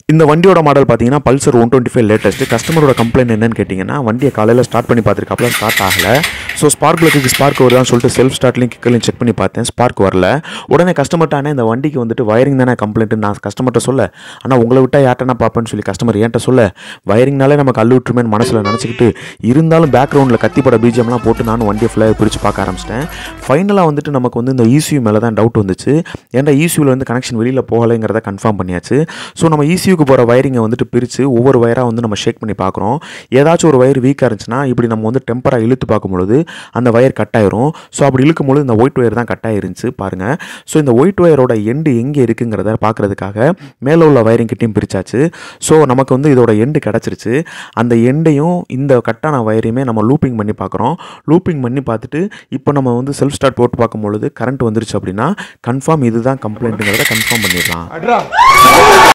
இந்த வண்டியோட மாடல் பார்த்தீங்கன்னா பல்சர் 125 லேட்டஸ்ட். கஸ்டமரோட கம்ப்ளைண்ட் என்னன்னு கேட்டிங்கன்னா, வண்டியை காலையில் ஸ்டார்ட் பண்ணி பார்த்துருக்காப்புல, ஸ்டார்ட் ஆகலை. ஸோ ஸ்பார்க் பிளக்குக்கு ஸ்பார்க் வருதான்னு சொல்லிட்டு செல்ஃப் ஸ்டார்ட்லையும் கிக்கலையும் செக் பண்ணி பார்த்தேன், ஸ்பார்க் வரல. உடனே கஸ்டமர்ட்டானே இந்த வண்டிக்கு வந்துட்டு வயரிங் தானே கம்ப்ளைண்ட் நான் கஸ்டமர்கிட்ட சொல்ல, ஆனால் உங்களை விட்டால் யார்ட்டனா பார்ப்பேன்னு சொல்லி கஸ்டமர் ஏன்ட்ட சொல்ல, வயரிங்னாலே நமக்கு அள்ளு விட்டுருமேன்னு மனசில் நினச்சிக்கிட்டு இருந்தாலும் பேக்ரவுண்டில் கத்திப்பட பிஜிஎம்லாம் போட்டு நானும் வண்டியை ஃபுல்லாக பிரித்து பார்க்க ஆரம்பிச்சிட்டேன். ஃபைனலாக வந்துட்டு நமக்கு வந்து இந்த ECU மேலே தான் டவுட் வந்துச்சு. ஏன்டா ECUவில் வந்து கனெக்ஷன் வெளியில் போகலைங்கிறத கன்ஃபார்ம் பண்ணியாச்சு. ஸோ நம்ம ECUக்கு போகிற வயரிங்கை வந்துட்டு பிரித்து ஒவ்வொரு வயராக வந்து நம்ம ஷேக் பண்ணி பார்க்குறோம். ஏதாச்சும் ஒரு வயர் வீக்காக இருந்துச்சுன்னா இப்படி நம்ம வந்து டெம்பராக இழுத்து பார்க்கும்பொழுது அந்த வயர் கட் ஆயிரும். ஸோ அப்படி இழுக்கும்போது இந்த ஒயிட் வயர் தான் கட் ஆயிருந்துச்சு பாருங்கள். ஸோ இந்த ஒயிட் வயரோட எண்டு எங்கே இருக்குங்கிறத பார்க்குறதுக்காக மேலே உள்ள வயரிங் கிட்டையும் பிரித்தாச்சு. ஸோ நமக்கு வந்து இதோட எண்டு கிடச்சிருச்சு. அந்த எண்டையும் இந்த கட்டான வயரையுமே நம்ம லூப்பிங் பண்ணி பார்க்குறோம். லூப்பிங் பண்ணி பார்த்துட்டு இப்போ நம்ம வந்து செல்ஃப் ஸ்டார்ட் போட்டு பார்க்கும்பொழுது கரண்ட் வந்துருச்சு அப்படின்னா கன்ஃபார்ம் இதுதான் கம்ப்ளைண்ட்டுங்கிறத கன்ஃபார்ம் பண்ணிடலாம்.